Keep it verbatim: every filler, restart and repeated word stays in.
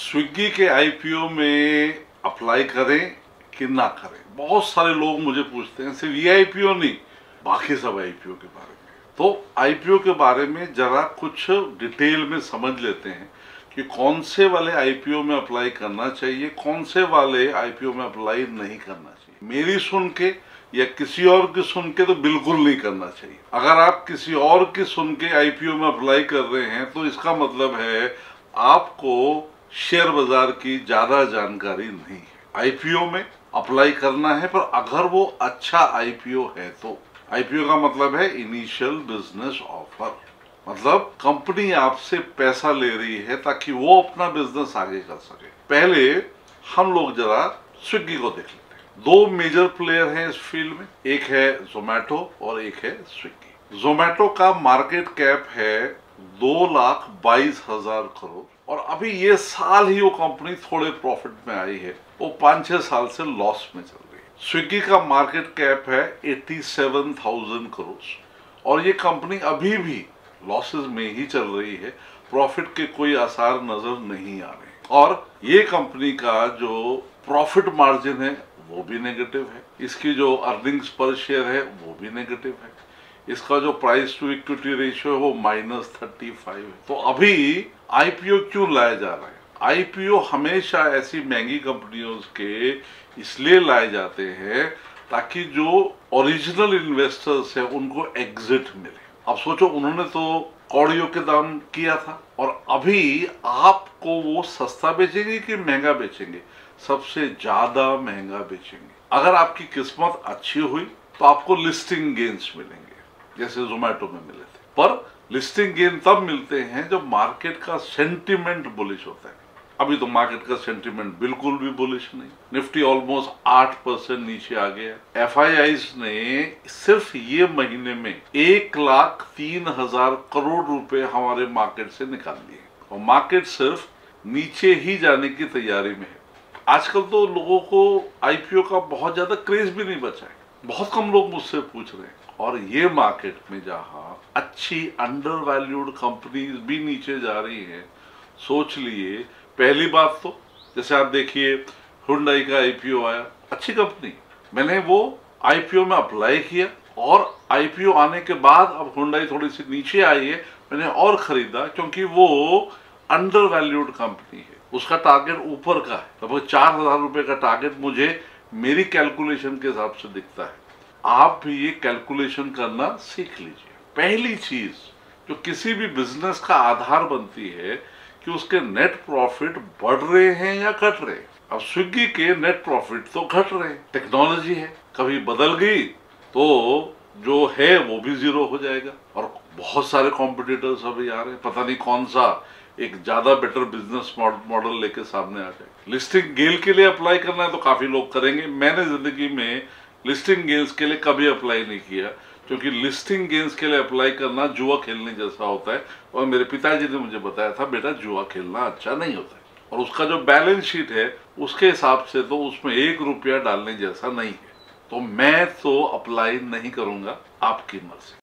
Swiggy के IPO में apply करें कि ना करें। बहुत सारे लोग मुझे पूछते हैं, सिर्फ ये आईपीओ नहीं, बाकी सब आईपीओ के बारे में। तो आईपीओ के बारे में जरा कुछ डिटेल में समझ लेते हैं कि कौन से वाले आईपीओ में अप्लाई करना चाहिए, कौन से वाले आईपीओ में अप्लाई नहीं करना चाहिए। मेरी सुन के या किसी और की सुन के तो बिल्कुल नहीं करना चाहिए। अगर आप किसी और की सुन के आईपीओ में अप्लाई कर रहे हैं तो इसका मतलब है आपको शेयर बाजार की ज्यादा जानकारी नहीं है। आईपीओ में अप्लाई करना है, पर अगर वो अच्छा आईपीओ है तो। आईपीओ का मतलब है इनिशियल बिजनेस ऑफर, मतलब कंपनी आपसे पैसा ले रही है ताकि वो अपना बिजनेस आगे कर सके। पहले हम लोग जरा स्विगी को देख लेते हैं। दो मेजर प्लेयर हैं इस फील्ड में, एक है जोमेटो और एक है स्विगी। जोमेटो का मार्केट कैप है दो लाख बाईस हजार करोड़ और अभी ये साल ही वो कंपनी थोड़े प्रॉफिट में आई है, वो पांच छह साल से लॉस में चल रही है। स्विगी का मार्केट कैप है सत्तासी हज़ार करोड़ और ये कंपनी अभी भी लॉसेस में ही चल रही है, प्रॉफिट के कोई आसार नजर नहीं आ रहे। और ये कंपनी का जो प्रॉफिट मार्जिन है वो भी नेगेटिव है, इसकी जो अर्निंग्स पर शेयर है वो भी नेगेटिव है, इसका जो प्राइस टू इक्विटी रेशियो है वो माइनस थर्टी फाइव है। तो अभी आईपीओ क्यों लाया जा रहा है? आईपीओ हमेशा ऐसी महंगी कंपनियों के इसलिए लाए जाते हैं ताकि जो ओरिजिनल इन्वेस्टर्स हैं उनको एग्जिट मिले। अब सोचो, उन्होंने तो कौड़ियों के दाम किया था और अभी आपको वो सस्ता बेचेंगे कि महंगा बेचेंगे? सबसे ज्यादा महंगा बेचेंगे। अगर आपकी किस्मत अच्छी हुई तो आपको लिस्टिंग गेन्स मिलेंगे, जैसे जोमेटो में मिले थे। पर लिस्टिंग गेन तब मिलते हैं जब मार्केट का सेंटीमेंट बुलिश होता है। अभी तो मार्केट का सेंटीमेंट बिल्कुल भी बुलिश नहीं। निफ्टी ऑलमोस्ट आठ परसेंट नीचे आ गया। एफआईआईज ने सिर्फ ये महीने में एक लाख तीन हजार करोड़ रुपए हमारे मार्केट से निकाल लिए और मार्केट सिर्फ नीचे ही जाने की तैयारी में है। आजकल तो लोगों को आईपीओ का बहुत ज्यादा क्रेज भी नहीं बचा है। बहुत कम लोग मुझसे पूछ रहे हैं। और ये मार्केट में जहां अच्छी अंडर वैल्यूड कंपनीज भी नीचे जा रही हैं, सोच लिए। पहली बात तो जैसे आप देखिए, हुंडई का आईपीओ आया, अच्छी कंपनी, मैंने वो आईपीओ में अप्लाई किया और आईपीओ आने के बाद अब हुंडई थोड़ी सी नीचे आई है, मैंने और खरीदा क्योंकि वो अंडर वैल्यूड कंपनी है। उसका टारगेट ऊपर का है, लगभग चार हजार रुपए का टारगेट मुझे मेरी कैलकुलेशन के हिसाब से दिखता है। आप भी ये कैलकुलेशन करना सीख लीजिए। पहली चीज जो किसी भी बिजनेस का आधार बनती है कि उसके नेट प्रॉफिट बढ़ रहे हैं या घट रहे हैं। अब स्विगी के नेट प्रॉफिट तो घट रहे हैं, टेक्नोलॉजी है, कभी बदल गई तो जो है वो भी जीरो हो जाएगा। और बहुत सारे कॉम्पिटिटर्स अभी आ रहे हैं, पता नहीं कौन सा एक ज्यादा बेटर बिजनेस मॉडल लेके सामने आ जाए। लिस्टिंग गेल के लिए अप्लाई करना है तो काफी लोग करेंगे। मैंने जिंदगी में लिस्टिंग गेन्स के लिए कभी अप्लाई नहीं किया, क्योंकि लिस्टिंग गेन्स के लिए अप्लाई करना जुआ खेलने जैसा होता है और मेरे पिताजी ने मुझे बताया था, बेटा जुआ खेलना अच्छा नहीं होता है और उसका जो बैलेंस शीट है उसके हिसाब से तो उसमें एक रुपया डालने जैसा नहीं है। तो मैं तो अप्लाई नहीं करूंगा, आपकी मर्जी।